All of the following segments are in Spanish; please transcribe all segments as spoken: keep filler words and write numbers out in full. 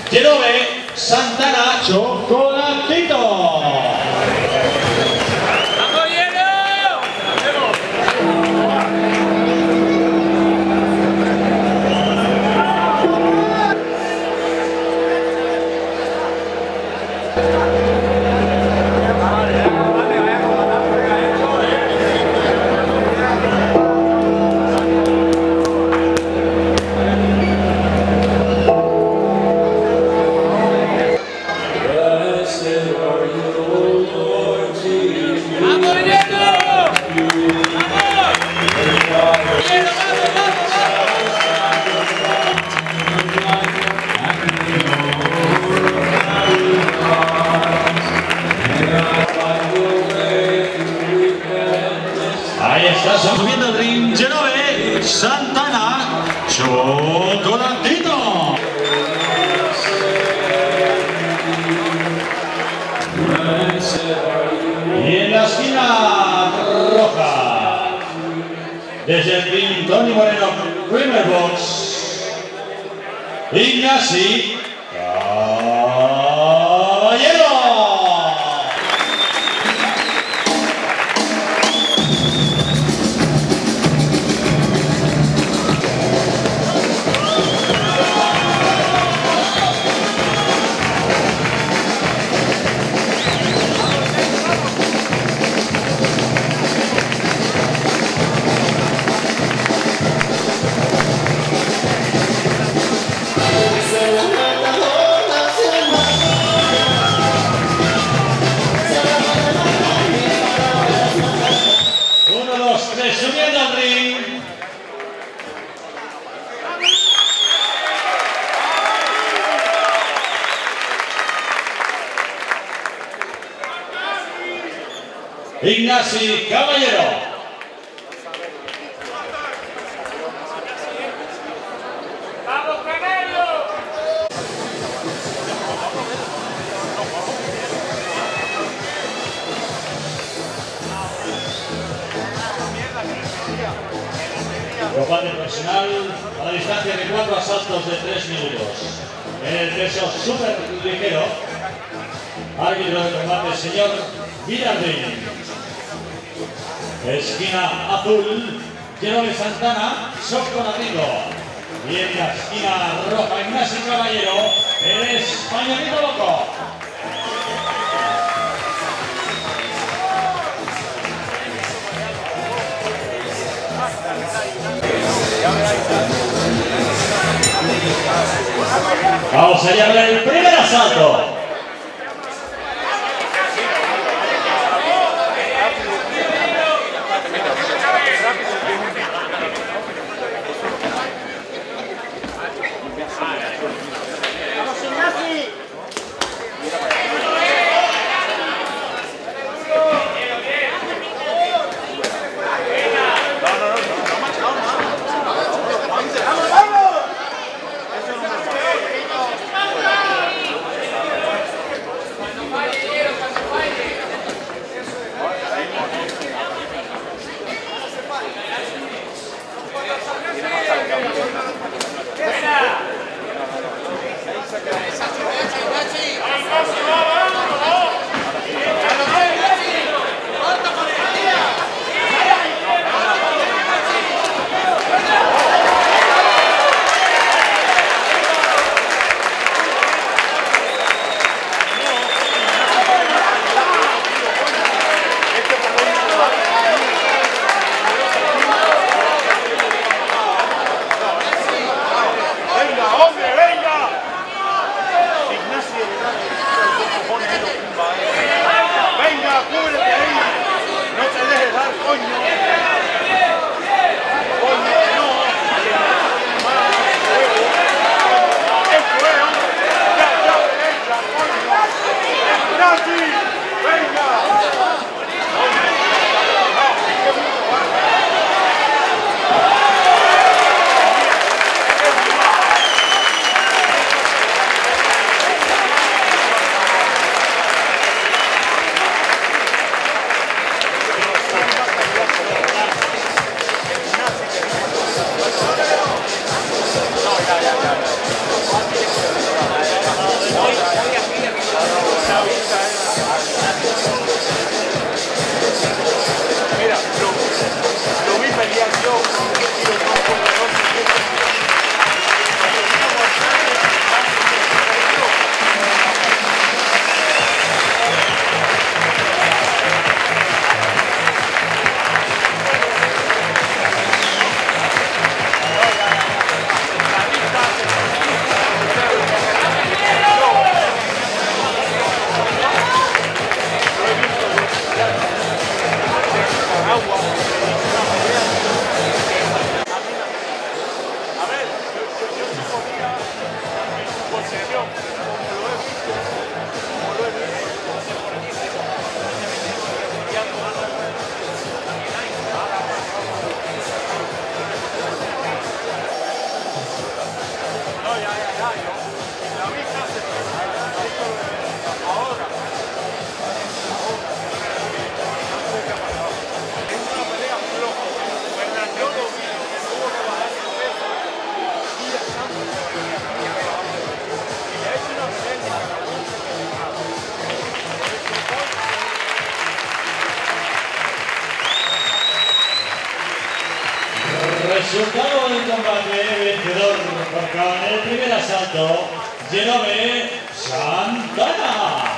Genove Santana Chocolatito. Ahí está subiendo el ring, Genove Santana Chocolatito. Y en la esquina roja, desde el ring Tony Moreno, primer box, Ignasi Caballero. Subiendo al ring. Ignasi Caballero. Combate profesional a la distancia de cuatro asaltos de tres minutos. En el peso super ligero, árbitro de combate, señor Villardín. Esquina azul, Genove Santana, Chocolatito. Y en la esquina roja, Ignasi Caballero, el españolito loco. Vamos allá a ver el primer asalto. Resultado del combate, vencedor por cada en el primer asalto, Jenove Santana.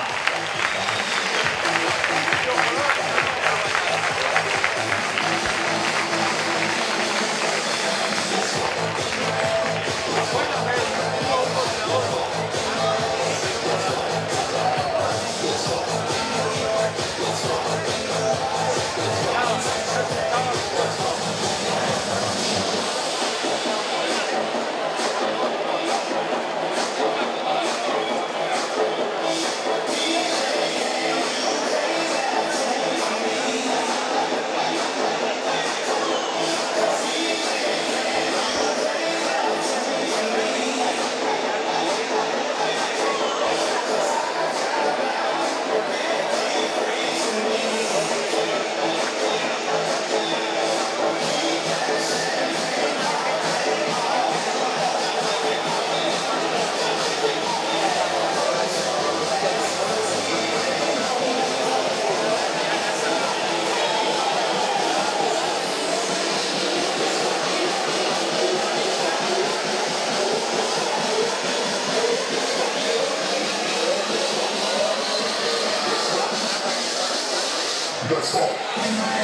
Let's go.